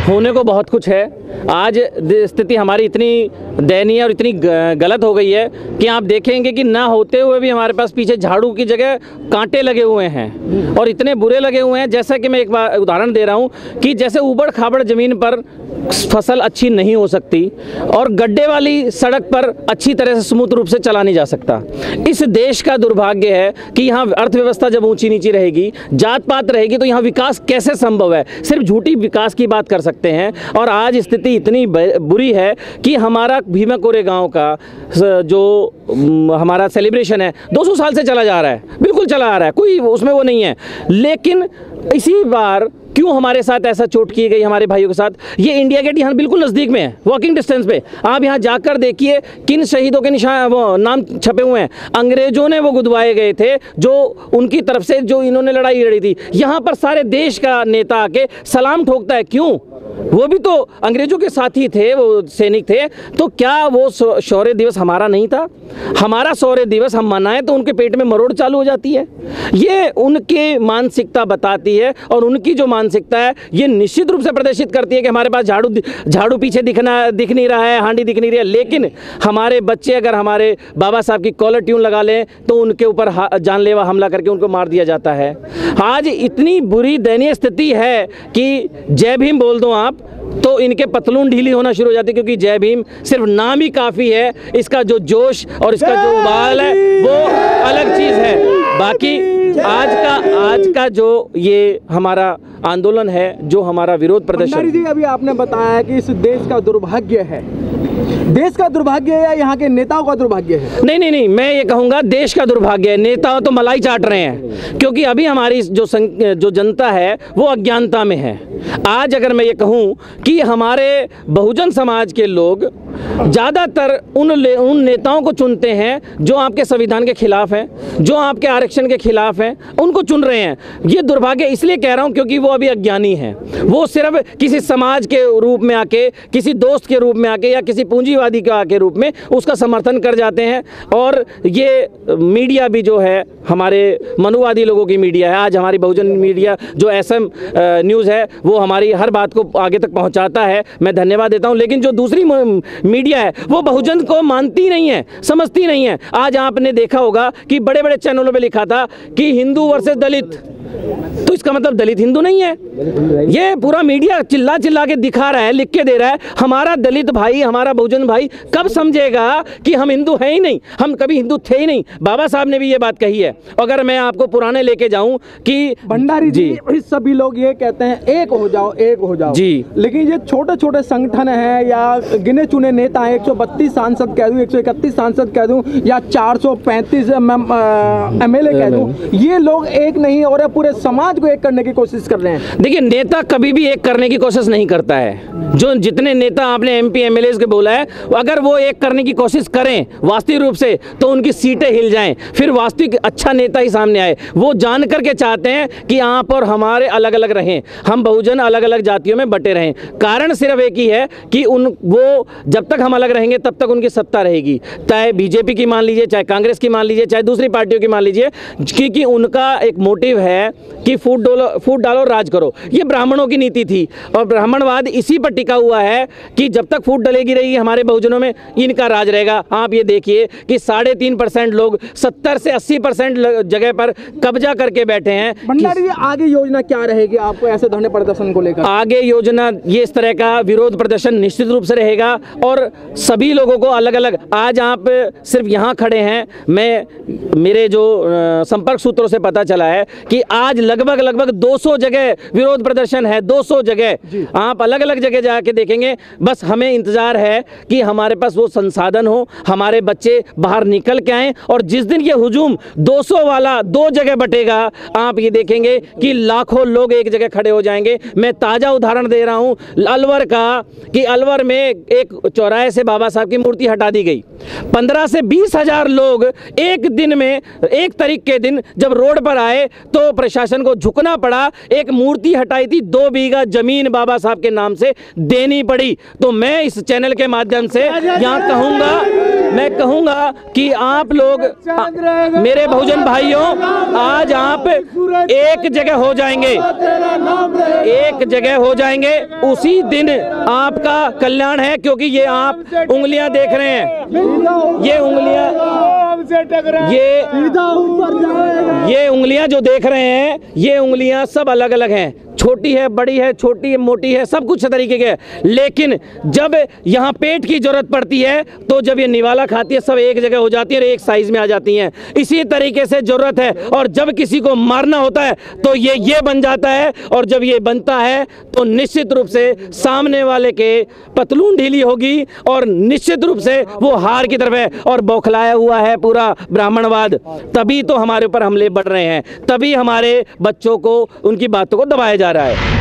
होने को बहुत कुछ है। आज स्थिति हमारी इतनी दयनीय और इतनी गलत हो गई है कि आप देखेंगे कि ना होते हुए भी हमारे पास पीछे झाड़ू की जगह कांटे लगे हुए हैं और इतने बुरे लगे हुए हैं। जैसा कि मैं एक बार उदाहरण दे रहा हूं कि जैसे ऊबड़ खाबड़ ज़मीन पर फसल अच्छी नहीं हो सकती और गड्ढे वाली सड़क पर अच्छी तरह से स्मूथ रूप से चला नहीं जा सकता। इस देश का दुर्भाग्य है कि यहाँ अर्थव्यवस्था जब ऊंची नीची रहेगी, जात पात रहेगी, तो यहाँ विकास कैसे संभव है? सिर्फ झूठी विकास की बात कर सकते हैं। और आज स्थिति इतनी बुरी है कि हमारा भीमा कोरेगांव का जो हमारा सेलिब्रेशन है 200 साल से चला जा रहा है, बिल्कुल चला आ रहा है, कोई उसमें वो नहीं है। लेकिन इसी बार क्यों हमारे साथ ऐसा चोट की गई हमारे भाइयों के साथ? ये इंडिया गेट यहाँ बिल्कुल नज़दीक में है, वॉकिंग डिस्टेंस पे। आप यहाँ जाकर देखिए किन शहीदों के निशान वो नाम छपे हुए हैं। अंग्रेजों ने वो गुदवाए गए थे जो उनकी तरफ से जो इन्होंने लड़ाई लड़ी थी। यहाँ पर सारे देश का नेता आके सलाम ठोकता है, क्यों? वो भी तो अंग्रेजों के साथी थे, वो सैनिक थे। तो क्या वो शौर्य दिवस हमारा नहीं था? हमारा शौर्य दिवस हम मनाएं तो उनके पेट में मरोड़ चालू हो जाती है। ये उनकी मानसिकता बताती है और उनकी जो मानसिकता है ये निश्चित रूप से प्रदर्शित करती है कि हमारे पास झाड़ू पीछे दिख नहीं रहा है, हांडी दिख नहीं रही है। लेकिन हमारे बच्चे अगर हमारे बाबा साहब की कॉलर ट्यून लगा लें तो उनके ऊपर जानलेवा हमला करके उनको मार दिया जाता है। आज इतनी बुरी दयनीय स्थिति है कि जय भीम बोल दो आप तो इनके पतलून ढीली होना शुरू हो जाती है, क्योंकि जय भीम सिर्फ नाम ही काफ़ी है। इसका जो जोश और इसका जो उबाल है वो अलग चीज़ है। बाकी आज का जो ये हमारा आंदोलन है, जो हमारा विरोध प्रदर्शन जी, अभी आपने बताया कि इस देश का दुर्भाग्य है, देश का दुर्भाग्य है या यहाँ के नेताओं का दुर्भाग्य है? नहीं, मैं ये कहूँगा देश का दुर्भाग्य है। नेता तो मलाई चाट रहे हैं, क्योंकि अभी हमारी जो जनता है वो अज्ञानता में है। आज अगर मैं ये कहूँ कि हमारे बहुजन समाज के लोग ज़्यादातर उन नेताओं को चुनते हैं जो आपके संविधान के खिलाफ हैं, जो आपके आरक्षण के खिलाफ हैं, उनको चुन रहे हैं। ये दुर्भाग्य इसलिए कह रहा हूँ क्योंकि वो अभी अज्ञानी हैं। वो सिर्फ किसी समाज के रूप में आके, किसी दोस्त के रूप में आके या किसी पूंजीवादी के रूप में उसका समर्थन कर जाते हैं। और ये मीडिया भी जो है हमारे मनुवादी लोगों की मीडिया है। आज हमारी बहुजन मीडिया जो SM न्यूज़ है वो हमारी हर बात को आगे तक पहुंचाता है, मैं धन्यवाद देता हूं। लेकिन जो दूसरी मीडिया है वो बहुजन को मानती नहीं है, समझती नहीं है। आज आपने देखा होगा कि बड़े बड़े चैनलों पे लिखा था कि हिंदू वर्सेस दलित, तो इसका मतलब दलित हिंदू नहीं है। ये पूरा मीडिया चिल्ला चिल्ला के दिखा रहा है, लिख के दे रहा है। हमारा दलित भाई, हमारा बहुजन भाई कब समझेगा कि हम हिंदू हैं ही नहीं, हम कभी हिंदू थे ही नहीं। बाबा साहब ने भी ये बात कही है। अगर मैं आपको पुराने लेके जाऊं कि भंडारी जी सभी लोग ये कहते हैं एक हो जाओ, एक हो जाओ जी, लेकिन ये छोटे छोटे संगठन हैं या गिने चुने नेता हैं, 132 सांसद कह दूं, 131 सांसद कह दूं या 435 MLA कह दूं, ये लोग एक नहीं हो रहे, पूरे समाज को एक करने की कोशिश कर रहे हैं। देखिए, नेता कभी भी एक करने की कोशिश नहीं करता है। जो जितने नेता आपने MP MLA के बोला है, अगर वो एक करने की कोशिश करें वास्तविक रूप से तो उनकी सीटें हिल जाएं, फिर वास्तविक अच्छा नेता ही सामने आए। वो जान करके चाहते हैं कि आप और हमारे अलग अलग रहें, हम बहुजन अलग अलग जातियों में बटे रहें। कारण सिर्फ एक ही है कि वो जब तक हम अलग रहेंगे तब तक उनकी सत्ता रहेगी, चाहे BJP की मान लीजिए, चाहे कांग्रेस की मान लीजिए, चाहे दूसरी पार्टियों की मान लीजिए, क्योंकि उनका एक मोटिव है कि फूट डालो राज करो। ये ब्राह्मणों की नीति थी और ब्राह्मणवाद इसी पर टिका हुआ है कि जब तक फूट डलेगी रहेगी हमारे बहुजनों में, इनका राज रहेगा। आप ये देखिए कि 3.5% लोग 70 से 80% जगह पर कब्जा करके बैठे हैं। भंडारी जी, आगे योजना क्या रहेगी आपको ऐसे धरने प्रदर्शन को लेकर? आगे योजना ये इस तरह का विरोध प्रदर्शन निश्चित रूप से रहेगा और सभी लोगों को अलग अलग, आज आप सिर्फ यहाँ खड़े हैं, मेरे जो संपर्क सूत्रों से पता चला है कि आज लगभग 200 जगह विरोध प्रदर्शन है, 200 जगह। आप अलग अलग जगह जाके देखेंगे। बस हमें इंतजार है कि हमारे पास वो संसाधन हो, हमारे बच्चे बाहर निकल के आएं और जिस दिन ये हुजूम 200 वाला 2 जगह बटेगा, आप ये देखेंगे कि लाखों लोग एक जगह खड़े हो जाएंगे। मैं ताज़ा उदाहरण दे रहा हूं अलवर का, कि अलवर में एक चौराहे से बाबा साहब की मूर्ति हटा दी गई। 15 से 20 हजार लोग एक दिन में, 1 तारीख के दिन जब रोड पर आए तो प्रशासन को झुकना पड़ा। एक मूर्ति हटाई थी, 2 बीघा जमीन बाबा साहब के नाम से देनी पड़ी। तो मैं इस चैनल के माध्यम से यहाँ कहूँगा मैं कहूँगा कि आप लोग मेरे बहुजन भाइयों, आज आप एक जगह हो जाएंगे, एक जगह हो जाएंगे, उसी दिन आपका कल्याण है। क्योंकि ये आप उंगलियां देख रहे हैं, ये उंगलियां, ये उंगलियां जो देख रहे हैं, ये उंगलियां सब अलग अलग हैं, छोटी है, बड़ी है, छोटी है, मोटी है, सब कुछ तरीके के। लेकिन जब यहाँ पेट की जरूरत पड़ती है तो जब ये निवाला खाती है, सब एक जगह हो जाती है और एक साइज में आ जाती हैं। इसी तरीके से जरूरत है। और जब किसी को मारना होता है तो ये बन जाता है, और जब ये बनता है तो निश्चित रूप से सामने वाले के पतलून ढीली होगी और निश्चित रूप से वो हार की तरफ है। और बौखलाया हुआ है पूरा ब्राह्मणवाद, तभी तो हमारे ऊपर हमले बढ़ रहे हैं, तभी हमारे बच्चों को उनकी बातों को दबाया जा रहा है।